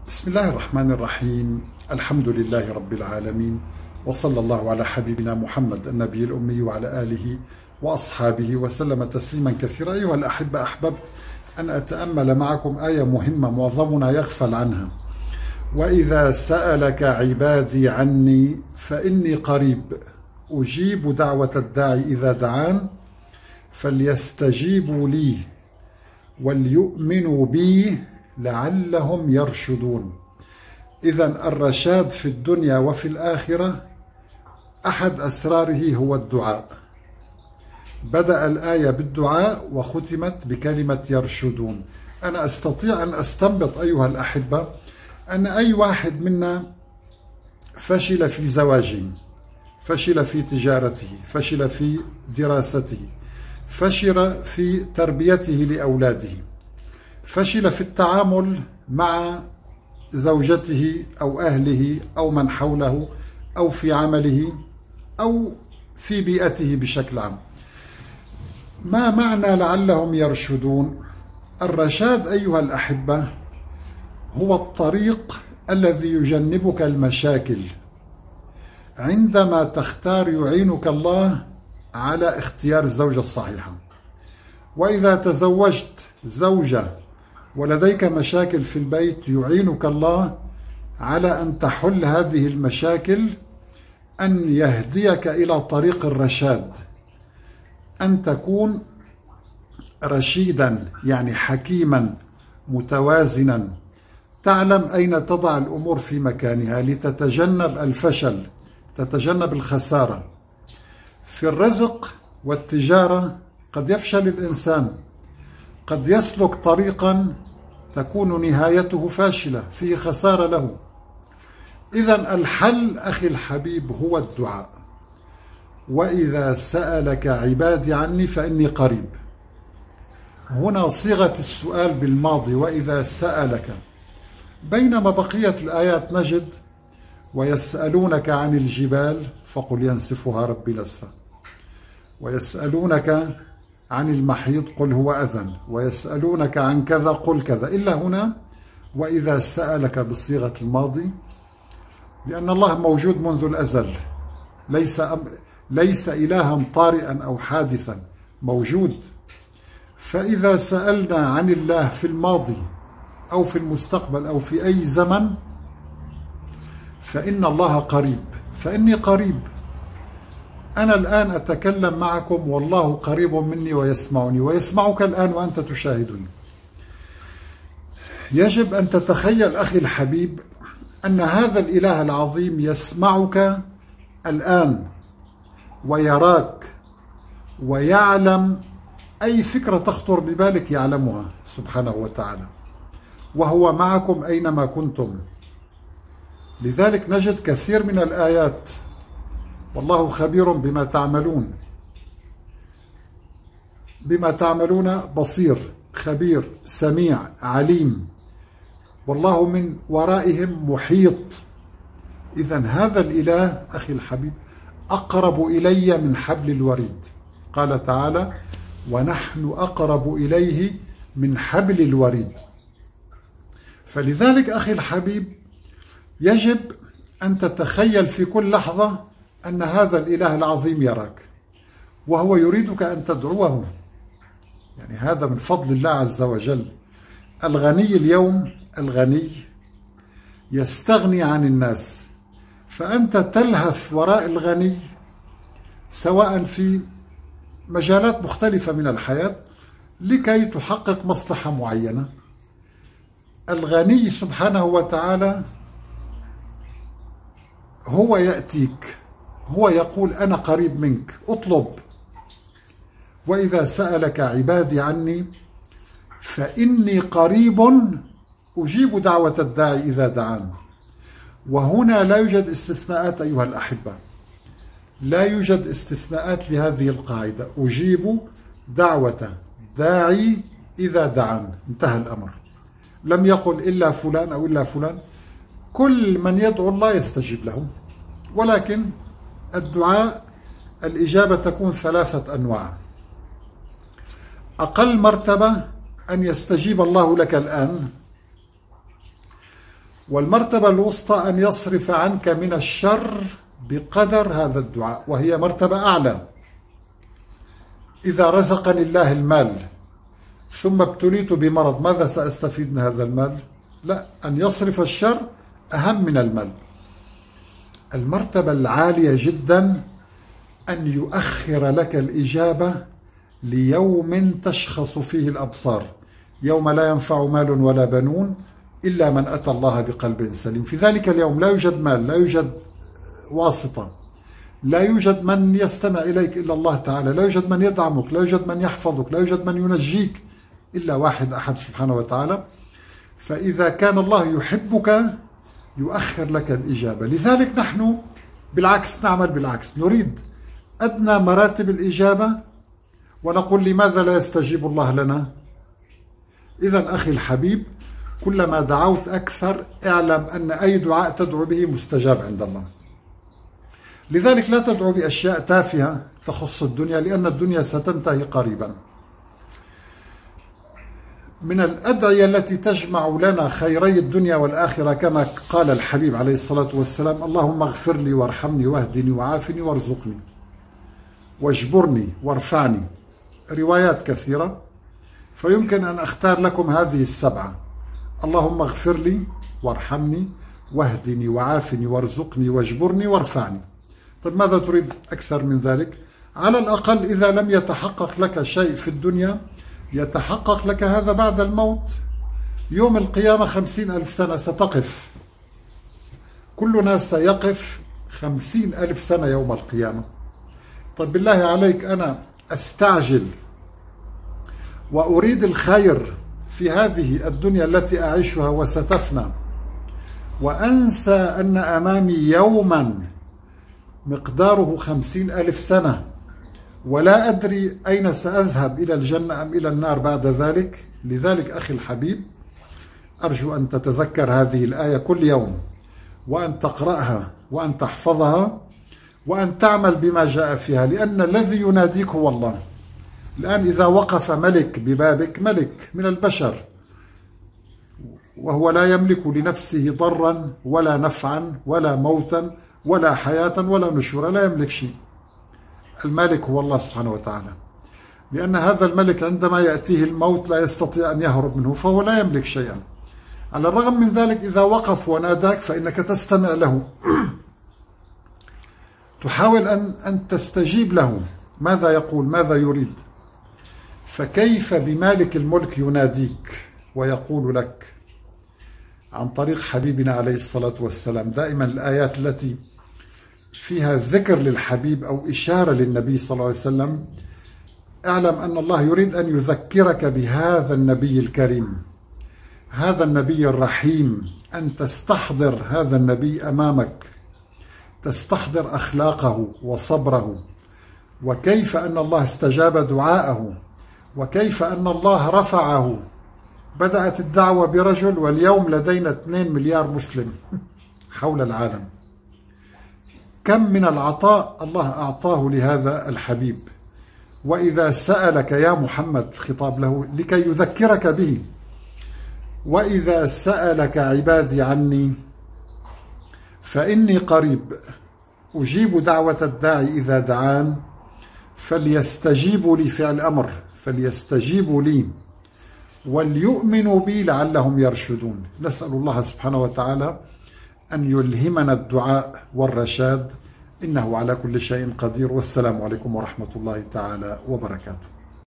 بسم الله الرحمن الرحيم. الحمد لله رب العالمين، وصلى الله على حبيبنا محمد النبي الأمي وعلى آله وأصحابه وسلم تسليما كثيرا. أيها الأحبة، أحببت أن أتأمل معكم آية مهمة معظمنا يغفل عنها: وإذا سألك عبادي عني فإني قريب أجيب دعوة الداعي إذا دعان فليستجيبوا لي وليؤمنوا بي لعلهم يرشدون. إذن الرشاد في الدنيا وفي الآخرة أحد أسراره هو الدعاء. بدأ الآية بالدعاء وختمت بكلمة يرشدون. أنا أستطيع أن أستنبط أيها الأحبة أن أي واحد منا فشل في زواجه، فشل في تجارته، فشل في دراسته، فشل في تربيته لأولاده، فشل في التعامل مع زوجته أو أهله أو من حوله أو في عمله أو في بيئته بشكل عام. ما معنى لعلهم يرشدون؟ الرشاد أيها الأحبة هو الطريق الذي يجنبك المشاكل. عندما تختار يعينك الله على اختيار الزوجة الصحيحة. وإذا تزوجت زوجة ولديك مشاكل في البيت، يعينك الله على أن تحل هذه المشاكل، أن يهديك إلى طريق الرشاد، أن تكون رشيدا يعني حكيما متوازنا، تعلم أين تضع الأمور في مكانها لتتجنب الفشل، تتجنب الخسارة. في الرزق والتجارة قد يفشل الإنسان، قد يسلك طريقا تكون نهايته فاشلة، فيه خسارة له. إذن الحل أخي الحبيب هو الدعاء. وإذا سألك عبادي عني فإني قريب. هنا صيغة السؤال بالماضي، وإذا سألك، بينما بقية الآيات نجد: ويسألونك عن الجبال فقل ينسفها ربي نسفا، ويسألونك عن المحيض قل هو أذى، ويسألونك عن كذا قل كذا، إلا هنا وإذا سألك بصيغة الماضي، لأن الله موجود منذ الأزل، ليس إلها طارئا أو حادثا، موجود. فإذا سألنا عن الله في الماضي أو في المستقبل أو في أي زمن فإن الله قريب، فإني قريب. أنا الآن أتكلم معكم والله قريب مني ويسمعني، ويسمعك الآن وأنت تشاهدني. يجب أن تتخيل أخي الحبيب أن هذا الإله العظيم يسمعك الآن ويراك ويعلم أي فكرة تخطر ببالك، يعلمها سبحانه وتعالى، وهو معكم أينما كنتم. لذلك نجد كثير من الآيات: والله خبير بما تعملون، بما تعملون بصير، خبير، سميع، عليم، والله من ورائهم محيط. إذن هذا الإله أخي الحبيب أقرب إلي من حبل الوريد. قال تعالى: ونحن أقرب إليه من حبل الوريد. فلذلك أخي الحبيب يجب أن تتخيل في كل لحظة أن هذا الإله العظيم يراك، وهو يريدك أن تدعوه. يعني هذا من فضل الله عز وجل. الغني اليوم، الغني يستغني عن الناس، فأنت تلهث وراء الغني سواء في مجالات مختلفة من الحياة لكي تحقق مصلحة معينة. الغني سبحانه وتعالى هو يأتيك، هو يقول: أنا قريب منك، اطلب. وإذا سألك عبادي عني فإني قريب أجيب دعوة الداعي إذا دعان. وهنا لا يوجد استثناءات أيها الأحبة، لا يوجد استثناءات لهذه القاعدة: أجيب دعوة داعي إذا دعان، انتهى الأمر. لم يقل إلا فلان أو إلا فلان، كل من يدعو الله يستجيب له. ولكن الدعاء الإجابة تكون ثلاثة أنواع. أقل مرتبة أن يستجيب الله لك الآن، والمرتبة الوسطى أن يصرف عنك من الشر بقدر هذا الدعاء، وهي مرتبة أعلى. إذا رزقني الله المال ثم ابتليت بمرض، ماذا سأستفيد من هذا المال؟ لا، أن يصرف الشر أهم من المال. المرتبة العالية جدا أن يؤخر لك الإجابة ليوم تشخص فيه الأبصار، يوم لا ينفع مال ولا بنون إلا من أتى الله بقلب سليم. في ذلك اليوم لا يوجد مال، لا يوجد واسطة، لا يوجد من يستمع إليك إلا الله تعالى، لا يوجد من يدعمك، لا يوجد من يحفظك، لا يوجد من ينجيك إلا واحد أحد سبحانه وتعالى. فإذا كان الله يحبك يؤخر لك الإجابة. لذلك نحن بالعكس نعمل بالعكس، نريد أدنى مراتب الإجابة ونقول لماذا لا يستجيب الله لنا؟ إذا أخي الحبيب، كلما دعوت أكثر اعلم أن أي دعاء تدعو به مستجاب عند الله. لذلك لا تدعو بأشياء تافهة تخص الدنيا، لأن الدنيا ستنتهي قريبا. من الأدعية التي تجمع لنا خيري الدنيا والآخرة كما قال الحبيب عليه الصلاة والسلام: اللهم اغفر لي وارحمني واهدني وعافني وارزقني واجبرني وارفعني. روايات كثيرة، فيمكن أن أختار لكم هذه السبعة: اللهم اغفر لي وارحمني واهدني وعافني وارزقني واجبرني وارفعني. طيب ماذا تريد أكثر من ذلك؟ على الأقل إذا لم يتحقق لك شيء في الدنيا يتحقق لك هذا بعد الموت. يوم القيامة 50,000 سنة ستقف، كلنا سيقف 50,000 سنة يوم القيامة. طيب بالله عليك أنا أستعجل وأريد الخير في هذه الدنيا التي أعيشها وستفنى، وأنسى أن أمامي يوما مقداره 50,000 سنة، ولا أدري أين سأذهب، إلى الجنة أم إلى النار بعد ذلك. لذلك أخي الحبيب، أرجو أن تتذكر هذه الآية كل يوم، وأن تقرأها وأن تحفظها وأن تعمل بما جاء فيها، لأن الذي يناديك هو الله. الآن إذا وقف ملك ببابك، ملك من البشر، وهو لا يملك لنفسه ضرا ولا نفعا ولا موتا ولا حياة ولا نشورا، لا يملك شيء. المالك هو الله سبحانه وتعالى، لأن هذا الملك عندما يأتيه الموت لا يستطيع أن يهرب منه، فهو لا يملك شيئا. على الرغم من ذلك إذا وقف وناداك فإنك تستمع له، تحاول أن تستجيب له، ماذا يقول، ماذا يريد. فكيف بمالك الملك يناديك ويقول لك عن طريق حبيبنا عليه الصلاة والسلام. دائما الآيات التي فيها ذكر للحبيب أو إشارة للنبي صلى الله عليه وسلم، اعلم أن الله يريد أن يذكرك بهذا النبي الكريم، هذا النبي الرحيم، أن تستحضر هذا النبي أمامك، تستحضر أخلاقه وصبره، وكيف أن الله استجاب دعاءه، وكيف أن الله رفعه. بدأت الدعوة برجل، واليوم لدينا 2 مليار مسلم حول العالم. كم من العطاء الله أعطاه لهذا الحبيب. وإذا سألك يا محمد، خطاب له لكي يذكرك به، وإذا سألك عبادي عني فإني قريب أجيب دعوة الداعي إذا دعان فليستجيبوا لي، فعل أمر، فليستجيبوا لي وليؤمنوا بي لعلهم يرشدون. نسأل الله سبحانه وتعالى أن يلهمنا الدعاء والرشاد، إنه على كل شيء قدير. والسلام عليكم ورحمة الله تعالى وبركاته.